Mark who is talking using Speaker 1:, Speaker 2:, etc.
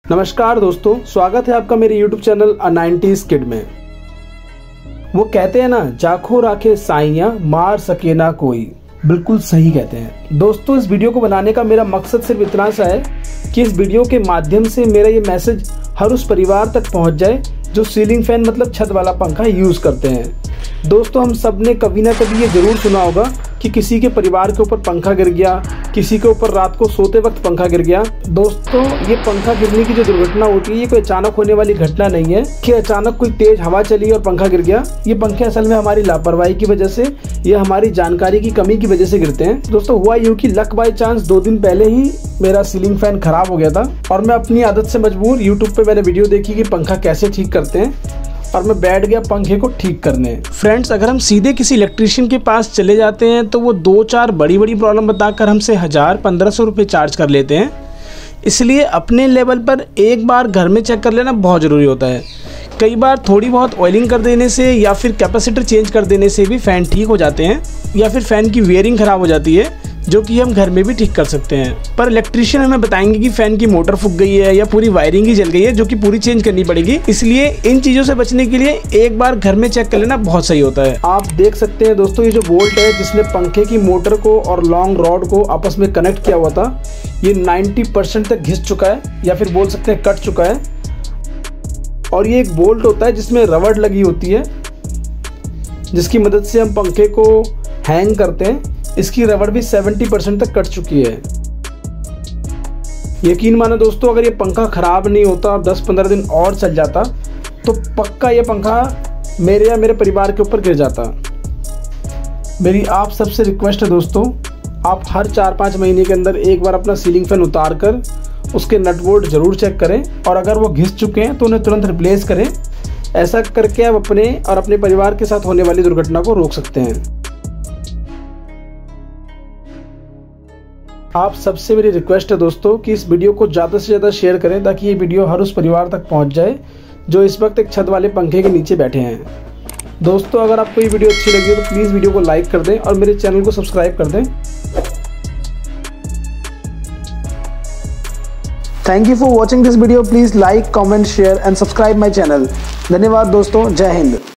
Speaker 1: नमस्कार दोस्तों, स्वागत है आपका मेरे YouTube चैनल अ 90s किड में। वो कहते हैं ना, जाखो राखे साइयां मार सके ना कोई। बिल्कुल सही कहते हैं दोस्तों। इस वीडियो को बनाने का मेरा मकसद सिर्फ इतना सा है कि इस वीडियो के माध्यम से मेरा ये मैसेज हर उस परिवार तक पहुंच जाए जो सीलिंग फैन मतलब छत वाला पंखा यूज करते हैं। दोस्तों, हम सब ने कभी ना कभी ये जरूर सुना होगा कि किसी के परिवार के ऊपर पंखा गिर गया, किसी के ऊपर रात को सोते वक्त पंखा गिर गया। दोस्तों, ये पंखा गिरने की जो दुर्घटना होती है, ये कोई अचानक होने वाली घटना नहीं है कि अचानक कोई तेज हवा चली और पंखा गिर गया। ये पंखे असल में हमारी लापरवाही की वजह से या हमारी जानकारी की कमी की वजह से गिरते हैं। दोस्तों, हुआ यूँ कि लक बाय चांस 2 दिन पहले ही मेरा सीलिंग फैन खराब हो गया था और मैं अपनी आदत से मजबूर यूट्यूब पे मैंने वीडियो देखी कि पंखा कैसे ठीक करते हैं और मैं बैठ गया पंखे को ठीक करने। फ्रेंड्स, अगर हम सीधे किसी इलेक्ट्रिशियन के पास चले जाते हैं तो वो 2-4 बड़ी प्रॉब्लम बताकर हमसे 1000-1500 रुपये चार्ज कर लेते हैं। इसलिए अपने लेवल पर एक बार घर में चेक कर लेना बहुत ज़रूरी होता है। कई बार थोड़ी बहुत ऑयलिंग कर देने से या फिर कैपेसिटर चेंज कर देने से भी फ़ैन ठीक हो जाते हैं, या फिर फ़ैन की वेयरिंग ख़राब हो जाती है, जो कि हम घर में भी ठीक कर सकते हैं। पर इलेक्ट्रिशियन हमें बताएंगे कि फ़ैन की मोटर फूक गई है या पूरी वायरिंग ही जल गई है, जो कि पूरी चेंज करनी पड़ेगी। इसलिए इन चीज़ों से बचने के लिए एक बार घर में चेक कर लेना बहुत सही होता है। आप देख सकते हैं दोस्तों, ये जो बोल्ट है जिसने पंखे की मोटर को और लॉन्ग रॉड को आपस में कनेक्ट किया हुआ था, ये 90% तक घिस चुका है या फिर बोल सकते हैं कट चुका है। और ये एक बोल्ट होता है जिसमें रबड़ लगी होती है, जिसकी मदद से हम पंखे को हैंग करते हैं। इसकी रबड़ भी 70% तक कट चुकी है। यकीन मानो दोस्तों, अगर ये पंखा खराब नहीं होता और 10-15 दिन और चल जाता तो पक्का ये पंखा मेरे या मेरे परिवार के ऊपर गिर जाता। मेरी आप सबसे रिक्वेस्ट है दोस्तों, आप हर 4-5 महीने के अंदर एक बार अपना सीलिंग फैन उतार कर उसके नट बोल्ट जरूर चेक करें और अगर वो घिस चुके हैं तो उन्हें तुरंत रिप्लेस करें। ऐसा करके आप अपने और अपने परिवार के साथ होने वाली दुर्घटना को रोक सकते हैं। आप सबसे मेरी रिक्वेस्ट है दोस्तों कि इस वीडियो को ज़्यादा से ज़्यादा शेयर करें ताकि ये वीडियो हर उस परिवार तक पहुंच जाए जो इस वक्त एक छत वाले पंखे के नीचे बैठे हैं। दोस्तों, अगर आपको ये वीडियो अच्छी लगी हो तो प्लीज़ वीडियो को लाइक कर दें और मेरे चैनल को सब्सक्राइब कर दें। Thank you for watching this video. Please like, comment, share and subscribe my channel. धन्यवाद दोस्तों। जय हिंद।